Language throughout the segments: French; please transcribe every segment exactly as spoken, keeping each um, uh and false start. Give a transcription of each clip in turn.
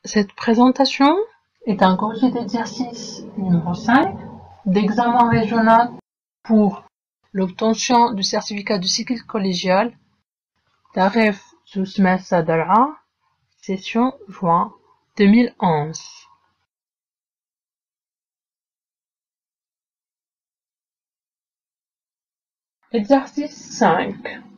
Cette présentation est un corrigé d'exercice numéro cinq d'examen régional pour l'obtention du certificat de cycle collégial Taref sous semestre d'Al'a, session juin deux mille onze. Exercice cinq.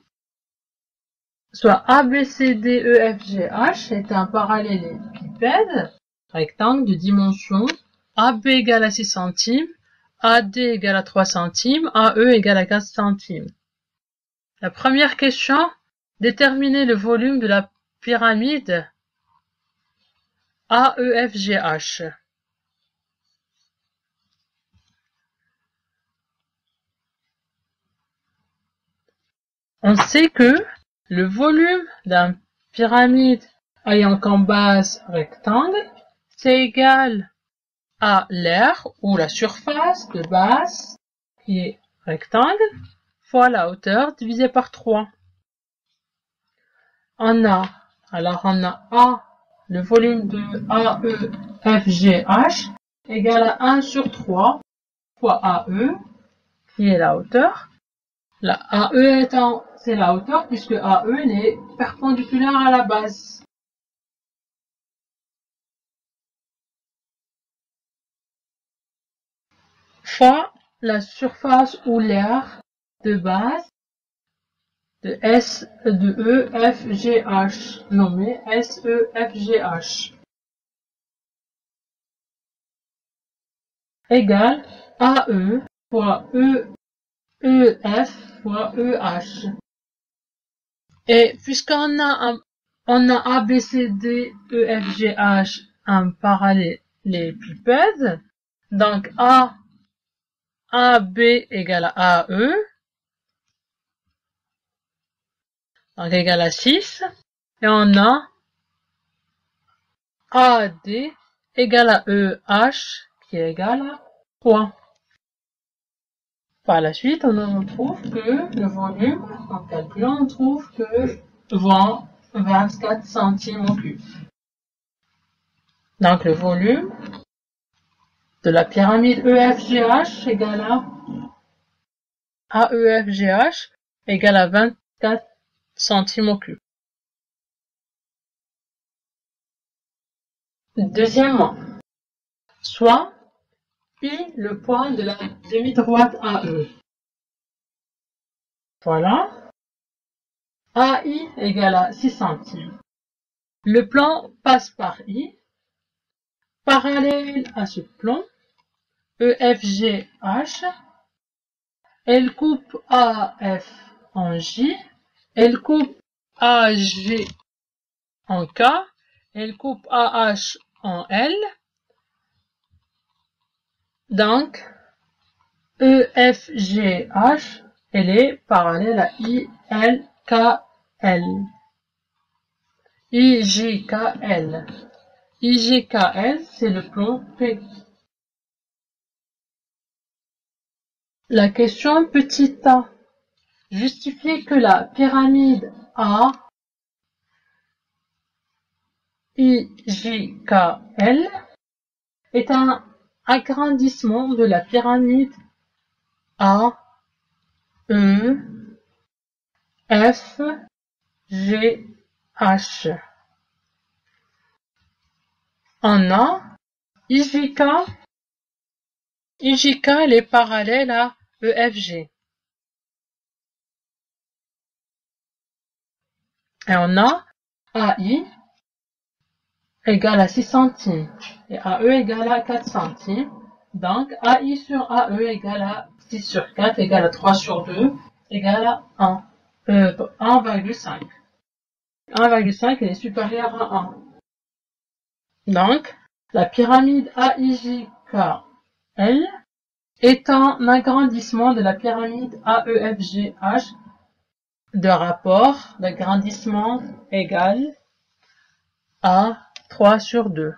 Soit A, B, C, D, E, F, G, H est un parallélépipède rectangle de dimension A B égale à six centimes, A D égale à trois centimes, A E égale à quatre centimes. La première question, déterminer le volume de la pyramide A E F G H. On sait que le volume d'une pyramide ayant comme base rectangle, c'est égal à l'aire ou la surface de base qui est rectangle fois la hauteur divisé par trois. On a, alors on a A, le volume de A E F G H égal à un sur trois fois A E qui est la hauteur. La A E étant, c'est la hauteur puisque A E est perpendiculaire à la base. Fois la surface ou l'aire de base de S de E F G H, nommé S E F G H, égale A E fois E E F fois E H. Et puisqu'on a un, on a A B C D E F G H un parallélépipède, donc A A B égale à A E, donc égale à six, et on a A D égale à E H qui est égal à trois. Par la suite, on trouve que le volume, en calculant, on trouve que vingt-quatre centimes au cube. Donc le volume de la pyramide E F G H égale à A E F G H égale à vingt-quatre centimes au cube. Deuxièmement, soit I le point de la demi-droite A E. Voilà. A I égale à six centimes. Le plan passe par I. Parallèle à ce plan, E F G H, elle coupe A F en J, elle coupe A G en K, elle coupe A H en L. Donc, E F G H, elle est parallèle à I L K L. I J K L. I J K L, c'est le plan P. La question petit a. Justifier que la pyramide A I J K L est un agrandissement de la pyramide A E F G H. On a I J K. I J K elle est parallèle à E F G. Et on a A I égale à six centimes et A E égale à quatre centimes. Donc A I sur A E égale à six sur quatre égale à trois sur deux égale à un. Euh, un virgule cinq. un virgule cinq est supérieur à un. Donc, la pyramide A I J K L est un agrandissement de la pyramide A E F G H de rapport d'agrandissement égal à trois sur deux.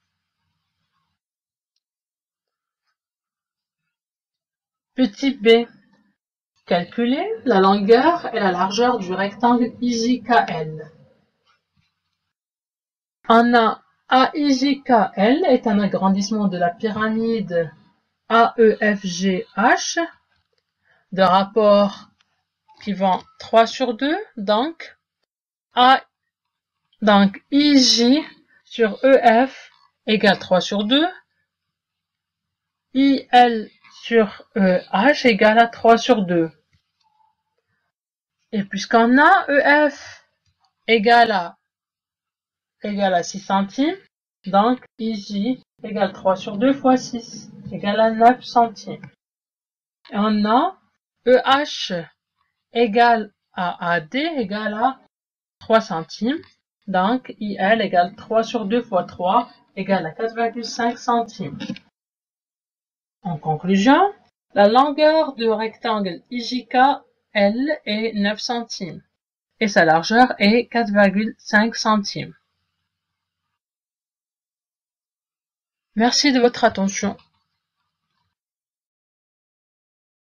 Petit b. Calculer la longueur et la largeur du rectangle I J K L. On a A I J K L est un agrandissement de la pyramide A E F G H de rapport qui vont trois sur deux, donc A, donc I J sur E F égale trois sur deux, I L sur E H égale à trois sur deux. Et puisqu'on a E F égale à, égale à six centimes, donc I J égale trois sur deux fois six égale à neuf centimes. Et on a E H égale à A D égale à trois centimes. Donc, I L égale trois sur deux fois trois égale à quatre virgule cinq centimes. En conclusion, la longueur du rectangle I J K L est neuf centimes et sa largeur est quatre virgule cinq centimes. Merci de votre attention.